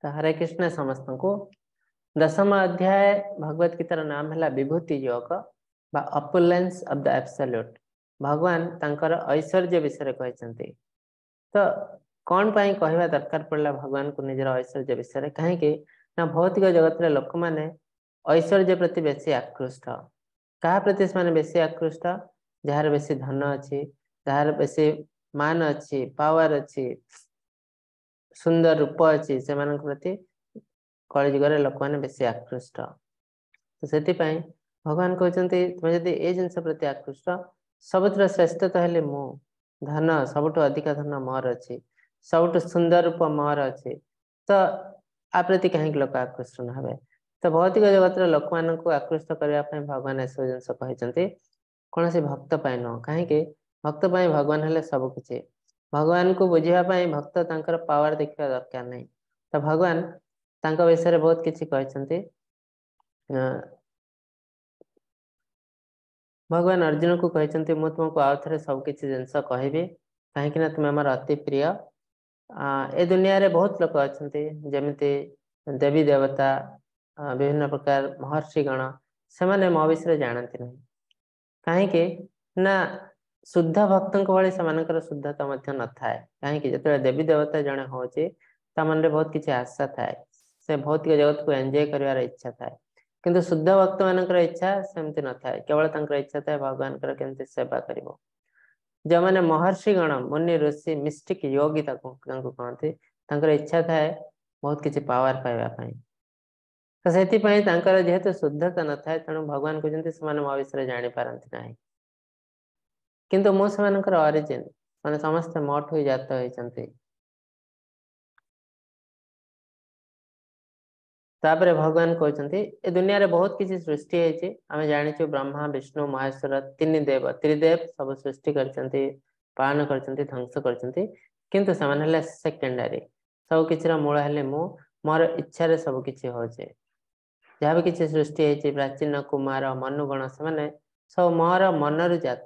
तो हरे कृष्ण समस्त को दशम अध्याय भगवत गीतार नाम है विभूति योग बा अपुलेंस ऑफ द एब्सोल्यूट। भगवान तांकर ऐश्वर्य विषय कहते तो कौन पाई कहवा दरकार पड़ा भगवान को निजर ऐश्वर्य विषय कहीं ना भौतिक जगत रे लोक माने ऐश्वर्य प्रति बेसी आकृष्ट। क्या प्रति से बेसी आकृष्ट? जार बेसी धन अच्छी, जार बेसी मान अच्छी, पावर अच्छी, सुंदर रूप अच्छी, से प्रति कलिजुगर लोक मैंने बेसी आकृष्ट। तो से भगवान कहते तुम्हें जब ये जिनस प्रति आकृष्ट सबुठ श्रेष्ठ तो हेले मु धन सबुठ अधिक धन मोर अच्छी, सबुठ सुंदर रूप मोर अच्छी, तो आ प्रति कहीं लोक आकृष्ट न हे। तो भौतिक जगत लोक मान आकृष्ट करने भगवान ऐसा जिनस कहते कौन से भक्त नुह कहीं भक्त भगवान हेले सबकि। भगवान को बुझापी भक्त तांकर पावर देखा दरकार नहीं। तो भगवान तांका विषय बहुत किसी कहते। भगवान अर्जुन को कहते मु तुमको आउ थे सबकि जिनस कहबी कहीं तुम्हें आम अति प्रिय। ए दुनिया रे बहुत लोक अच्छा जमीती देवी देवता विभिन्न प्रकार महर्षि गण से माने मो विषय जानती नहीं कहीं ना शुद्ध भक्त भाई से शुद्धता न थाए। कहीं जो देवी देवता जड़े हूँ मन बहुत किसी आशा थाए, से भौतिक जगत को एंजॉय कर इच्छा थाए, किंतु शुद्ध भक्त मान इच्छा सेमती न थाए। केवल इच्छा थाए भगवान केमती सेवा कर। जो मैंने महर्षि गण मुनि ऋषि मिस्टिक योगी कहते इच्छा थाए बहुत किसी पावर पाइबापी। तो से जेहेतु शुद्धता न थाए तेणु भगवान कहते मो विषय जापारती ना, किंतु मो से ऑरिजिन माने समस्त मोठ ही जात होती। तापर भगवान कहते ए दुनिया रे बहुत किसी सृष्टि है आम जाचु ब्रह्मा विष्णु महेश्वर तीन देव त्रिदेव सब सृष्टि करचंती, पालन करचंती, ध्वंस करचंती, किंतु से सेकेंडरी सब किसी मूल हेले मु मोर इच्छा सब किसी होचे। जहाँ भी किसी सृष्टि है प्राचीन कुमार मनुगण से सब मोर मनरु जात।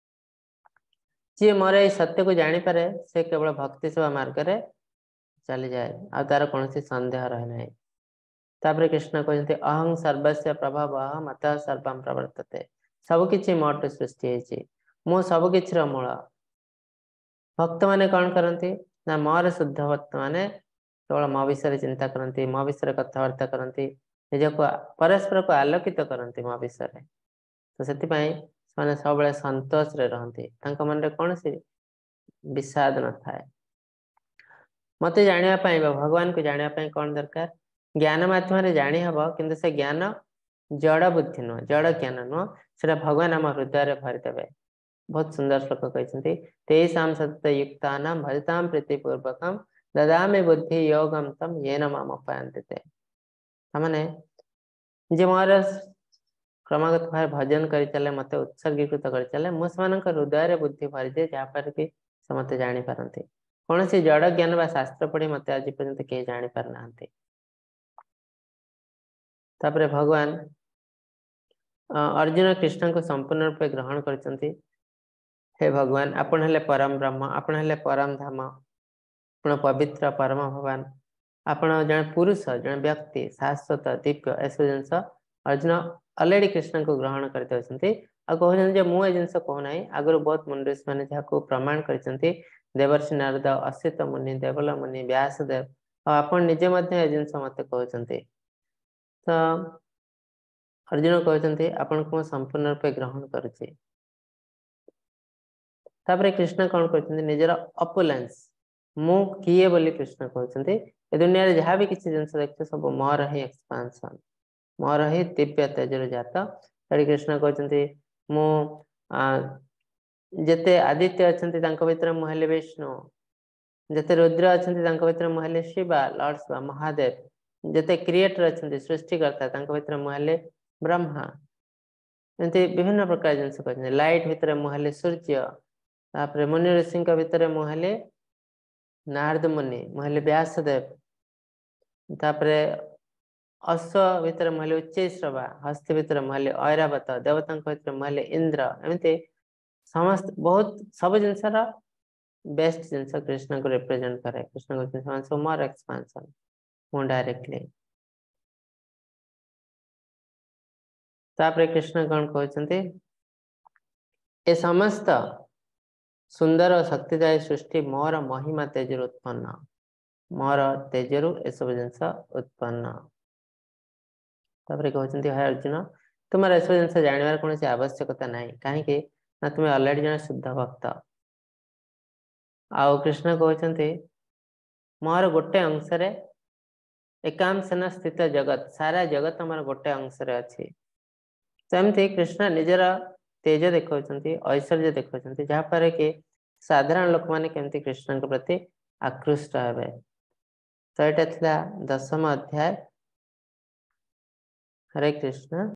जी मोर ये सत्य को जानीपे से केवल भक्ति सेवा मार्ग में चली जाए आ तार कौन सन्देह रहे ना। तापर कृष्ण कहते अहं सर्वस्व प्रभाव मत सर्व प्रवर्तते। सबकि मोट सृष्टि मु सबकि मूल। भक्त माने कौन करती ना मोर शुद्ध भक्त माने केवल मो विषय चिंता करती, मो विषय कथबार्ता करती, निज को परस्पर को आलोकित करती मो विषय। तो से सब सतोष रहती मन कौन सी विषाद न थाए। मत जानापी भगवान को जानापी कौन दरकार? ज्ञान मध्यम जानी हम कि से ज्ञान जड़ बुद्धि नुह, जड़ ज्ञान नुह, से भगवान आम हृदय भरिदेवे। बहुत सुंदर श्लोक कहते तेषां सतयुक्ता भजतां प्रीतिपूर्वक ददामि बुद्धि योगम तम येन माम उपयांति ते। मैंने जे मोर क्रमागत भाव भजन कर चले मत उत्सर्गीकृत कर चले मुझे हृदय बुद्धि भरीदे जहाँपर कि से मत जापारती। कौन सी जड़ ज्ञान व शास्त्र पढ़ी मत आज पर्यंत किए जापार ना। तापर भगवान अर्जुन कृष्ण को संपूर्ण रूप ग्रहण करते। हे भगवान आपण हेले परम ब्रह्म, आपण हेले परम धाम, आपण पवित्र परम भगवान, आपण जन पुरुष जन व्यक्ति शाश्वत दिव्य ऐसा जिनस अर्जुन अलरेडी कृष्ण को ग्रहण करते कहते मुझे जिनस कहूना आगुरी बहुत मुनिष मैंने जहाँ प्रमाण करते देवर्षि नारद असित मुनि देवल मुनि व्यासदेव आप निजे जिनस मत कहते। तो अर्जुन कहते आपण को संपूर्ण रूपे ग्रहण करुचे। तापर कृष्ण कौन कहते निजर अपुलेंस मु किए बोली कृष्ण कहते ए दुनिया रे जहाँ भी किसी जिनस देखते सब मोर ही एक्सपांशन, मोर ही दिव्य तेजर जात। तरी कृष्ण कहते मु जेते आदित्य अच्छा भितर मुझे विष्णु, जेते रुद्र अच्छा भितर मुझे शिवा लॉर्ड शिवा महादेव, जेते क्रिएटर अच्छा सृष्टिकर्ता भितर मुझे ब्रह्मा, एमती विभिन्न प्रकार जिनस कहते लाइट भितर मुझे सूर्य, तापर मुनि ऋषि भितर मुझे नारद मुनि मुझे व्यासदेव, तापर अश्व भितर मुझे उच्चैश्रवा, हस्ती भितर मुझे ऐरावत, देवता भितर मुझे इंद्र, एमती समस्त बहुत सब जिनसर बेस्ट जिनस कृष्ण को रिप्रेजेंट करे। कृष्ण को मोर एक्सपांशन ମୁଁ ଡାଇରେକ୍ଟଲି। ତାପରେ कृष्ण कौन कहते ए समस्त सुंदर और शक्तिदायी सृष्टि मोर महिमा तेजर उत्पन्न मोर तेजरु ए सब जिनस उत्पन्न। तापर कहते हाय अर्जुन तुम्हारे सब जिनस जानवर कौन आवश्यकता नहीं कहीं ना तुम्हें अलरेडी जन शुद्ध भक्त। आउ कृष्ण कहते मोर गोटे अंश एकांशन स्थित जगत सारा जगत हमार गोटे अंश अच्छी। सेमती कृष्ण निजर तेज देखा ऐश्वर्य देखा जहाँफल कि साधारण लोक मैंने केमती कृष्ण के प्रति आकृष्ट हे। तो यहाँ 10म अध्याय। हरे कृष्ण।